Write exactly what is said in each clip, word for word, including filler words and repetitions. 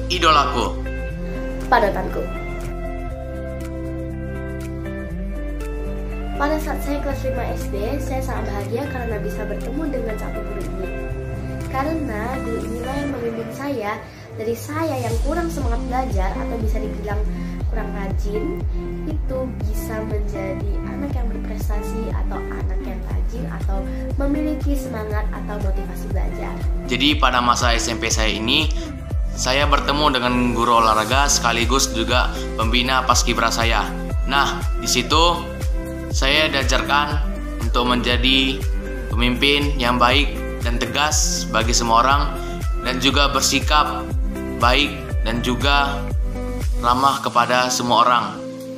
idolaku. Panutanku. Pada saat saya kelas lima S D, saya sangat bahagia karena bisa bertemu dengan satu guru ini. Karena guru inilah yang membimbing saya dari saya yang kurang semangat belajar atau bisa dibilang kurang rajin, itu bisa menjadi anak yang berprestasi atau anak yang rajin atau memiliki semangat atau motivasi belajar. Jadi pada masa S M P saya ini, saya bertemu dengan guru olahraga sekaligus juga pembina paskibra saya. Nah, di situ saya diajarkan untuk menjadi pemimpin yang baik dan tegas bagi semua orang, dan juga bersikap baik dan juga ramah kepada semua orang.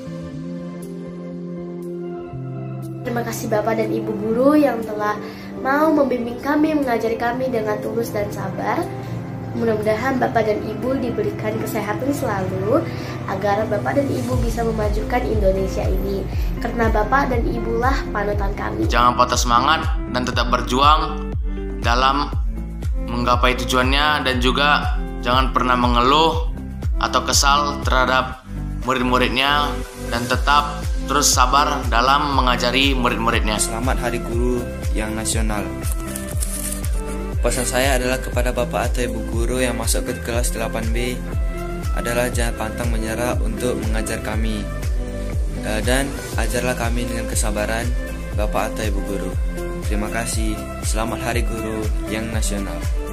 Terima kasih Bapak dan Ibu guru yang telah mau membimbing kami, mengajari kami dengan tulus dan sabar. Mudah-mudahan Bapak dan Ibu diberikan kesehatan selalu agar Bapak dan Ibu bisa memajukan Indonesia ini. Karena Bapak dan Ibulah panutan kami. Jangan patah semangat dan tetap berjuang dalam menggapai tujuannya, dan juga jangan pernah mengeluh atau kesal terhadap murid-muridnya, dan tetap terus sabar dalam mengajari murid-muridnya. Selamat Hari Guru yang Nasional. Pesan saya adalah kepada Bapak atau Ibu guru yang masuk ke kelas delapan B adalah jangan pantang menyerah untuk mengajar kami, dan ajarlah kami dengan kesabaran, Bapak atau Ibu guru. Terima kasih. Selamat Hari Guru yang Nasional.